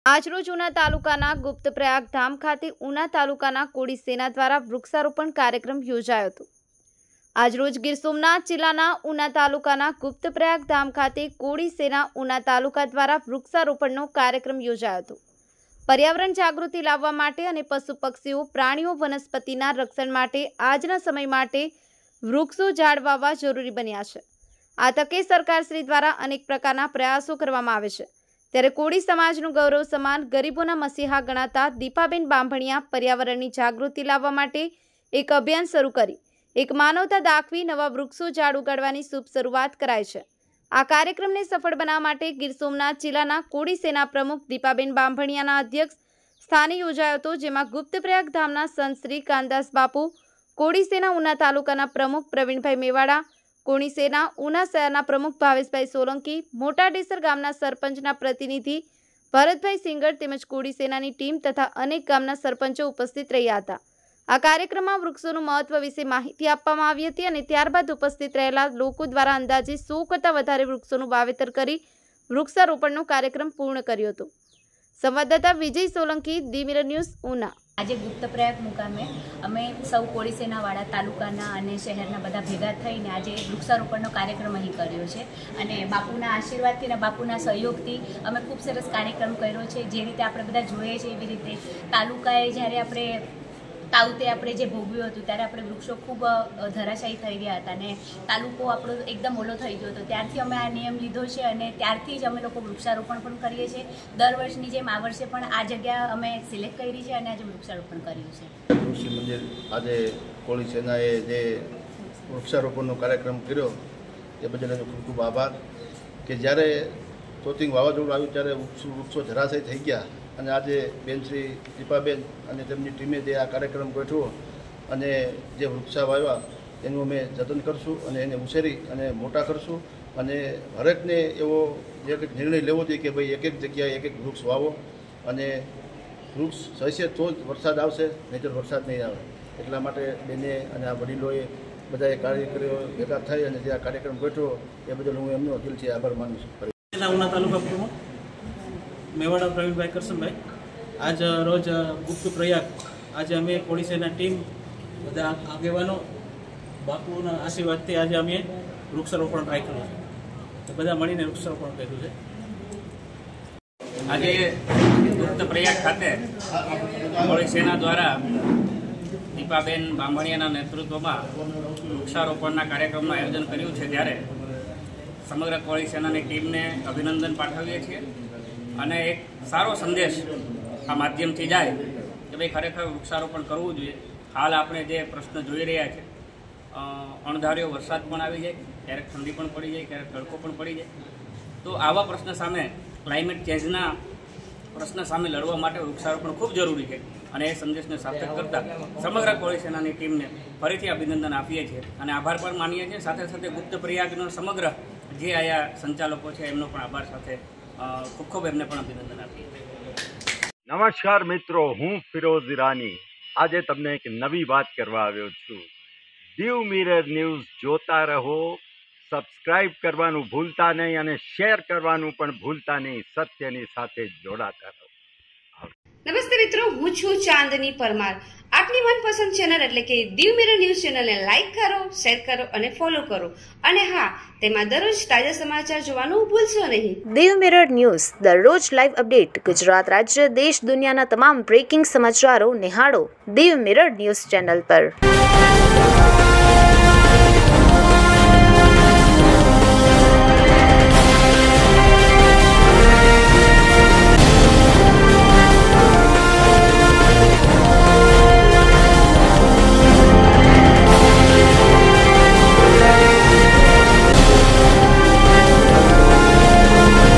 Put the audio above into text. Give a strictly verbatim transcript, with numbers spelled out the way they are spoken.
આજરોજ ઉના તાલુકાના ગુપ્તપ્રયાગ ધામ ખાતે ઉના તાલુકાના કોળી સેના દ્વારા વૃક્ષારોપણ કાર્યક્રમ યોજાયો હતો। આજરોજ ગીર સોમનાથ જિલ્લાના ઉના તાલુકાના ગુપ્તપ્રયાગ ધામ ખાતે કોળી સેના ઉના તાલુકા દ્વારા વૃક્ષારોપણનો કાર્યક્રમ યોજાયો હતો। पर्यावरण जागृति लाववा माटे अने पशु पक्षीओ प्राणीओ वनस्पतिना रक्षण माटे आजना समय माटे वृक्षो झाड़ वाववा जरूरी बन्या छे। आ तके सरकारश्री द्वारा अनेक प्रकारना प्रयासो करवामां आवे छे। त्यारे कोળી समाजनुं गौरव समान गरीबोना मसीहा गणाता दीपाबेन बांभणिया पर्यावरणनी जागृति लाववा माटे एक अभियान शरू करी एक मानवता दाखवी नवा वृक्षो झाड़ उगाडवानी शुभ शरूआत कराई छे। आ कार्यक्रम ने सफल बनावा माटे गीर सोमनाथ जिल्लाना कोળી सेना प्रमुख दीपाबेन बांभणियाना अध्यक्ष स्थाने योजायो हतो, जेमां गुप्तप्रयाग धामना संत श्री कानदास बापू, कोળી सेना उना तालुकाना प्रमुख प्रवीणभाई मेवाड़ा, कोળી सेना उना शहरना प्रमुख भावेशभाई सोलंकी, मोटा डेसर गामना सरपंचना प्रतिनिधि भरतभाई सिंगर तेमज कोળી सेनानी टीम तथा अनेक गामना सरपंचो उपस्थित रह्या हता। आ कार्यक्रममां वृक्षोनुं महत्व विશે माहिती आपवामां આવી હતી અને ત્યારબાદ ઉપસ્થિત રહેલા લોકો દ્વારા અંદાજે સો કરતા વધારે વૃક્ષોનું વાવેતર કરી વૃક્ષારોપણનો કાર્યક્રમ પૂર્ણ કર્યો હતો। સંવાદદાતા Vijay Solanki, the mirror news, Una. આજે ગુપ્તપ્રયાગ મુકામે અમે સૌ કોળી સેનાવાળા તાલુકાના અને શહેરના બધા ભેગા થઈને આજે વૃક્ષારોપણનો કાર્યક્રમ અહીં કર્યો છે અને બાપુના આશીર્વાદથી અને બાપુના સહયોગથી અમે ખૂબ સરસ કાર્યક્રમ કર્યો છે। જે રીતે આપણે બધા જોઈએ છીએ એવી રીતે તાલુકાએ જ્યારે આપણે તાવતે આપણે જે ભોગવ્યું હતું ત્યારે આપણે વૃક્ષો ખૂબ ધરાશાયી થઈ ગયા હતા અને તાલુકો આપણો એકદમ ઓલો થઈ ગયો હતો। ત્યારથી અમે આ નિયમ લીધો છે અને ત્યારથી જ અમે લોકો વૃક્ષારોપણ પણ કરીએ છીએ। દર વર્ષની જેમ આ વર્ષે પણ આ જગ્યા અમે સિલેક્ટ કરી છે અને આજે વૃક્ષારોપણ કર્યું છે। ઋષિ મંદિર આજે કોળી સેનાએ જે વૃક્ષારોપણનો કાર્યક્રમ કર્યો એ બદલ એનો ખૂબ ખૂબ આભાર કે જ્યારે તોતિંગ વાવાઝોડું આવ્યું ત્યારે વૃક્ષો વૃક્ષો ધરાશાયી થઈ ગયા અને આજે બેન શ્રી દીપાબેન અને તેમની ટીમે જે આ કાર્યક્રમ ગોઠવ્યો અને જે વૃક્ષા વાવ્યા એનું અમે જતન કરશું અને એને ઉછેરી અને મોટા કરશું અને હરેકને એવો એક નિર્ણય લેવો જોઈએ કે ભાઈ એક એક જગ્યાએ એક એક વૃક્ષ વાવો અને વૃક્ષ હશે તો જ વરસાદ આવશે, નહીંતર વરસાદ નહીં આવે। એટલા માટે બેને અને આ વડીલોએ બધાએ કાર્યકરો ભેગા થઈ અને જે આ કાર્યક્રમ ગોઠવ્યો એ બદલ હું એમનો દિલથી આભાર માનું છું। ઉના તાલુકા પ્રમુખ मेवाड़ा प्रवीणभाई करसनभाई आज रोज गुप्त प्रयाग आज अमे कोળી सेना टीम बधा आगेवानो बापूना आशीर्वादथी आज अमे वृक्षारोपण राख्युं छे, तो बधा मळीने वृक्षारोपण कर्युं छे। आज गुप्त प्रयाग खाते कोળી सेना द्वारा दीपाबेन बांभणियाना नेतृत्वमां वृक्षारोपणना कार्यक्रमनुं आयोजन कर्युं छे, त्यारे समग्र कोળી सेनानी टीमने अभिनंदन पाठवीए छीए અને એક સારો સંદેશ આ માધ્યમથી જાય કે ભાઈ ખરેખર વૃક્ષારોપણ કરવું જોઈએ। હાલ આપણે જે પ્રશ્ન જોઈ રહ્યા છે, અણધાર્યો વરસાદ પણ આવી જાય, ક્યારેક ઠંડી પણ પડી જાય, ક્યારેક તડકો પણ પડી જાય, તો આવા પ્રશ્ન સામે ક્લાઇમેટ ચેન્જના પ્રશ્ન સામે લડવા માટે વૃક્ષારોપણ ખૂબ જરૂરી છે અને એ સંદેશને સાર્થક કરતા સમગ્ર કોળી સેનાની ટીમને ફરીથી અભિનંદન આપીએ છીએ અને આભાર પણ માનીએ છીએ। સાથે સાથે ગુપ્ત પ્રયાગનો સમગ્ર જે આયા સંચાલકો છે એમનો પણ આભાર સાથે खूब खूब एमने पण अभिनंदन आपीए। नमस्कार मित्रों, हूँ फिरोज ईरानी। आज तमने एक नवी बात करवा आव्यो छुं। दीव मिरर न्यूज जोता रहो, सब्सक्राइब करवानुं भूलता नहीं अने शेर करवानुं पण भूलता नहीं। सत्यनी साथे जोड़ाता रहो। नमस्ते मित्रों, हूँ छुं चांदनी परमार। आपनी मनपसंद चेनल एटले के दीव मिरर न्यूज चेनल ने लाइक करो, शेर करो अने फॉलो करो अने हाँ, तेमां दररोज ताजा समाचार जोवानुं भूलशो नहीं। दीव मिरर न्यूज दररोज लाइव अपडेट गुजरात राज्य देश दुनियाना तमाम ब्रेकिंग समाचारों निहाळो दीव मिरर न्यूज चैनल पर।